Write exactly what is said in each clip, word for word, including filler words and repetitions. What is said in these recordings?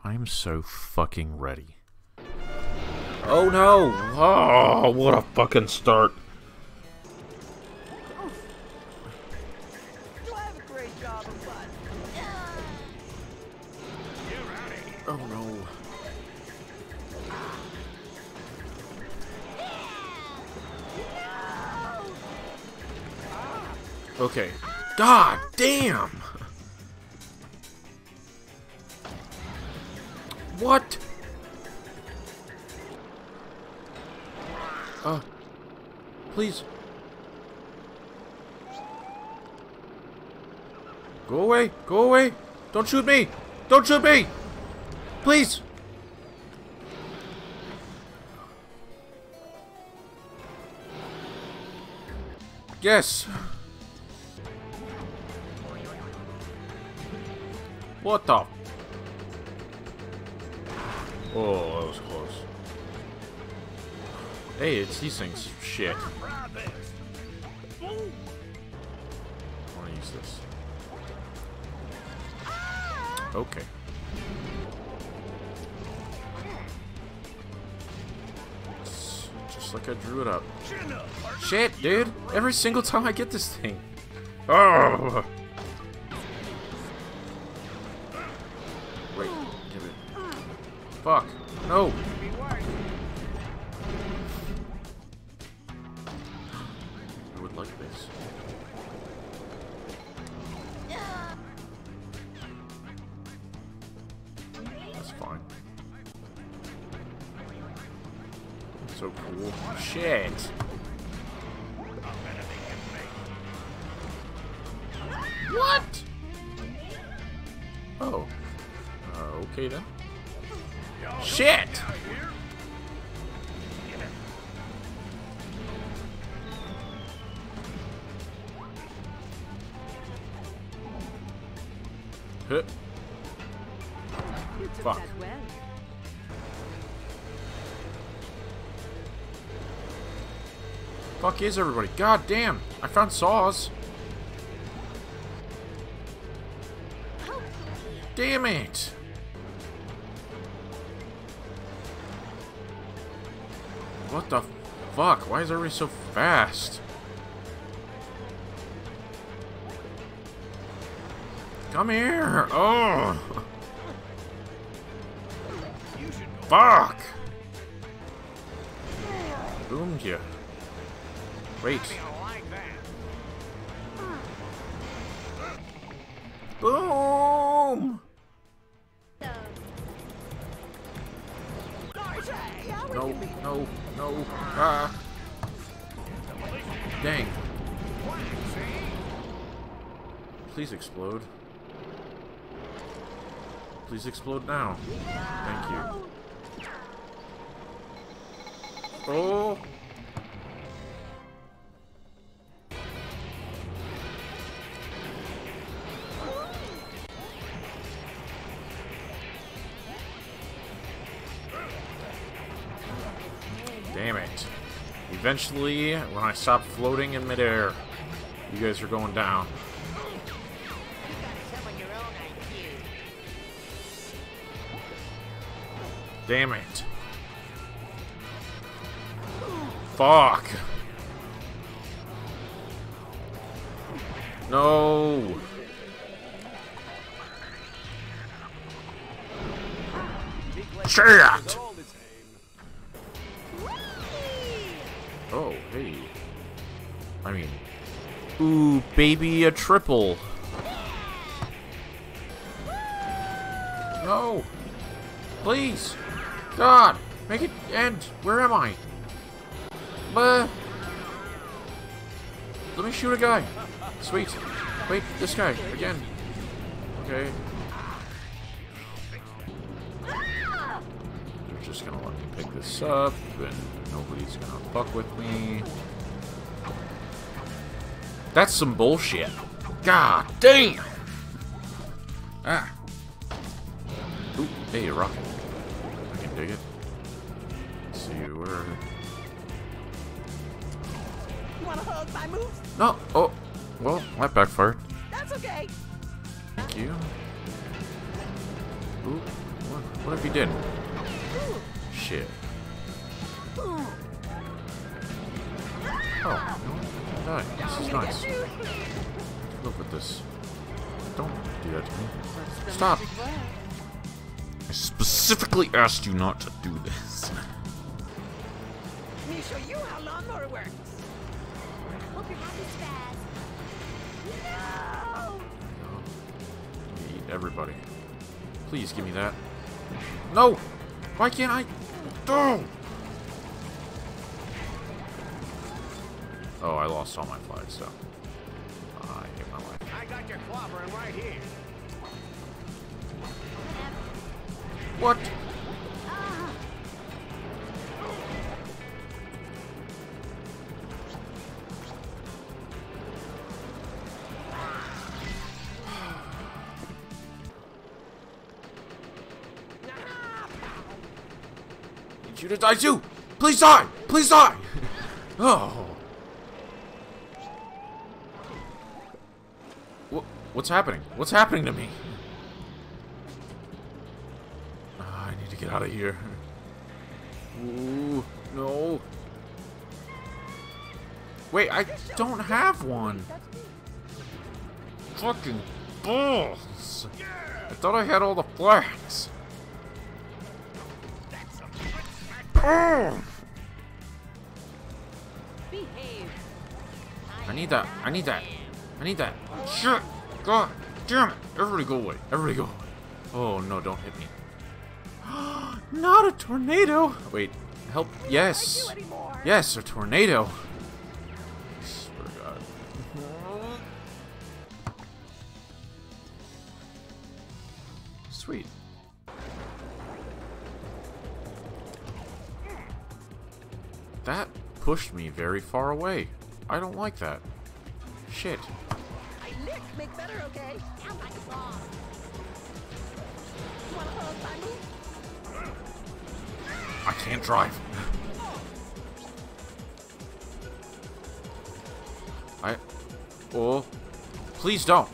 I'm so fucking ready. Oh no! Oh, what a fucking start. Oh no. Okay. God damn! What? Uh, please. Go away! Go away! Don't shoot me! Don't shoot me! Please! Yes! What the? Oh, that was close. Hey, it's these things. Shit. I want to use this. Okay. It's just like I drew it up. Shit, dude! Every single time I get this thing. Oh! Wait, give it. Fuck. No! I would like this. That's fine. So cool. Shit! What? Oh. Uh, okay then. Shit! Huh. Fuck. Fuck is everybody? God damn! I found saws. Damn it! What the fuck? Why is everybody so fast? Come here! Oh! Fuck! Boomed you. Wait. Boom! No, no, no. Ah. Dang. Please explode. Please explode now. Thank you. Oh! Damn it. Eventually, when I stop floating in midair, you guys are going down. Damn it. Fuck. No. Shit. Oh, hey. I mean, ooh, baby, a triple. No. Please. God, make it end. Where am I? But let me shoot a guy. Sweet. Wait, this guy again. Okay. They're just gonna let me pick this up, and nobody's gonna fuck with me. That's some bullshit. God damn. Ah. Ooh, hey, a rocket. I can dig it. Let's see where. You wanna hug my moves? No. Oh. Well, that backfired. That's okay. Thank you. Ooh. What? What if he didn't? Shit. Oh, no. Die. This is nice. Look at this. Don't do that to me. Stop! I specifically asked you not to do this. Let me show you how lawnmower works. Hope you're happy, Spaz. No! Eat everybody. Please give me that. No! Why can't I? Oh! Oh, I lost all my flags, so. I hate my life. I got your clobbering right here. What? Need you to die too! Please die! Please die! Oh. What, what's happening? What's happening to me? Ah, I need to get out of here. Ooh, no. Wait, I don't have one. Fucking balls. I thought I had all the flags. Oh. Behave. I need that. I need that. I need that. Shit. God damn it. Everybody go away. Everybody go away. Oh, no, don't hit me. Not a tornado. Wait. Help. Yes. Yes, a tornado. I swear to God. Sweet. That pushed me very far away. I don't like that. Shit. I lick, make better, okay? Sounds like a bomb. You wanna hug my move? I can't drive. I... Oh. Please don't.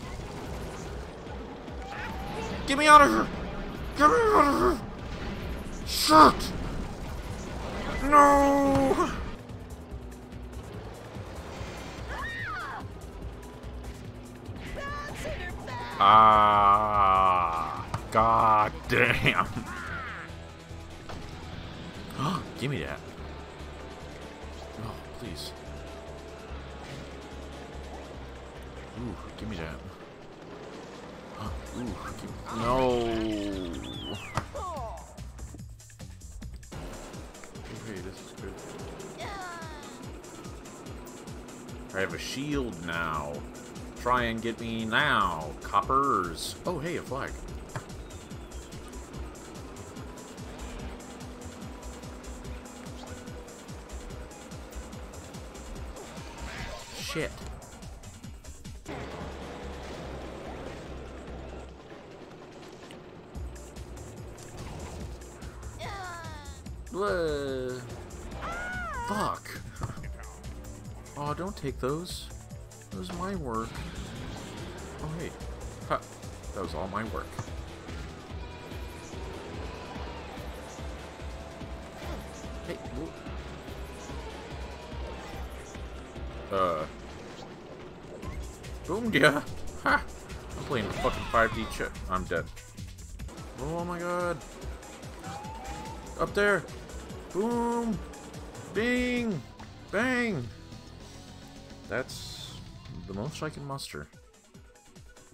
Get me out of here! Get me out of here! Shit! No! Ah, god damn. Give me that. Oh, please. Ooh, give me that. Ooh, give, no. Okay, this is good. I have a shield now. Try and get me now, coppers. Oh, hey, a flag. Shit. Blah. Fuck. Oh, don't take those. That was my work. Oh, hey. Ha. That was all my work. Hey. Whoop. Uh. Boom, yeah. Ha. I'm playing a fucking five D chip. I'm dead. Oh my god. Up there. Boom. Bing. Bang. That's the most I can muster.